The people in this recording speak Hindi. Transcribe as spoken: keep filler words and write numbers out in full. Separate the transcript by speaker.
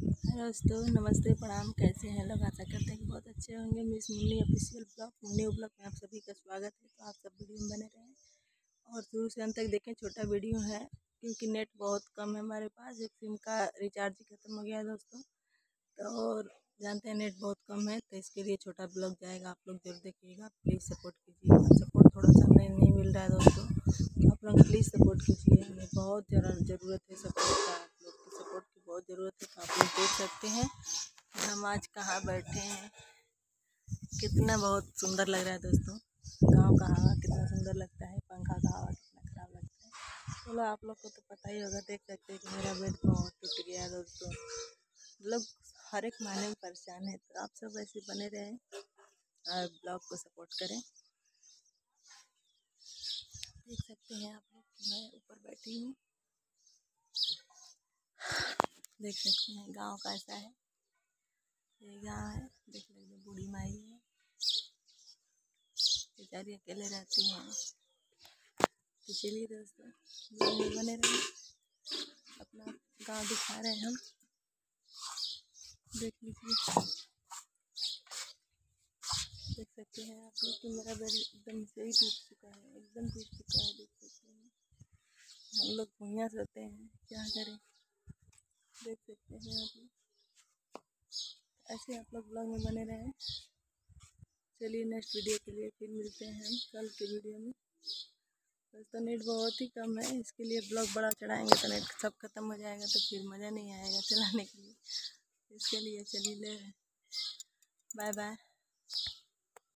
Speaker 1: हेलो दोस्तों, नमस्ते, प्रणाम। कैसे हैं लोग? आशा करते हैं कि बहुत अच्छे होंगे। Miss Munni official blog Munni blog में आप सभी का स्वागत है। तो आप सब वीडियो में बने रहें और शुरू से अंत तक देखें। छोटा वीडियो है क्योंकि नेट बहुत कम है हमारे पास। एक सिम का रिचार्ज ही खत्म हो गया है दोस्तों। तो और जानते हैं नेट बहुत कम है, तो इसके लिए छोटा ब्लॉग जाएगा। आप लोग जरूर देखिएगा, प्लीज़ सपोर्ट कीजिए। सपोर्ट थोड़ा सा हमें नहीं मिल रहा है दोस्तों, तो आप लोग प्लीज़ सपोर्ट कीजिए। हमें बहुत ज़्यादा ज़रूरत है सपोर्ट का, आप लोग की सपोर्ट की बहुत ज़रूरत है। तो आप लोग देख सकते हैं कि हम आज कहाँ बैठे हैं। कितना बहुत सुंदर लग रहा है दोस्तों। गांव का हवा कितना सुंदर लगता है, पंखा का हवा कितना खराब लगता है। चलो आप लोग को तो पता ही होगा। देख सकते हैं कि मेरा बेड बहुत टूट गया है दोस्तों। लोग हर एक मायने में परेशान है, तो आप सब ऐसे बने रहें और ब्लॉग को सपोर्ट करें। देख सकते हैं आप लोग कि मैं ऊपर बैठी हूँ। देख सकते हैं गांव कैसा है। ये गांव है। देख लीजिए, बूढ़ी माई है, बेचारी अकेले रहती हैं। तो चलिए दोस्तों, ब्लॉग में बने रहें। अपना गांव दिखा रहे हैं हम। देख लीजिए, देख सकते हैं आप लोग कि मेरा बेड एकदम से ही टूट चुका है, एकदम टूट चुका है। देख सकते हैं हम लोग भुइयाँ सोते हैं, क्या करें। देख सकते हैं आप लोग। ऐसे आप लोग ब्लॉग में बने रहें। चलिए नेक्स्ट वीडियो के लिए फिर मिलते हैं हम कल के वीडियो में। दोस्तों नेट बहुत ही कम है, इसके लिए ब्लॉग बड़ा चढ़ाएंगे तो नेट सब खत्म हो जाएगा, तो फिर मज़ा नहीं आएगा चलाने के लिए। इसके लिए चलिए ले बाय बाय।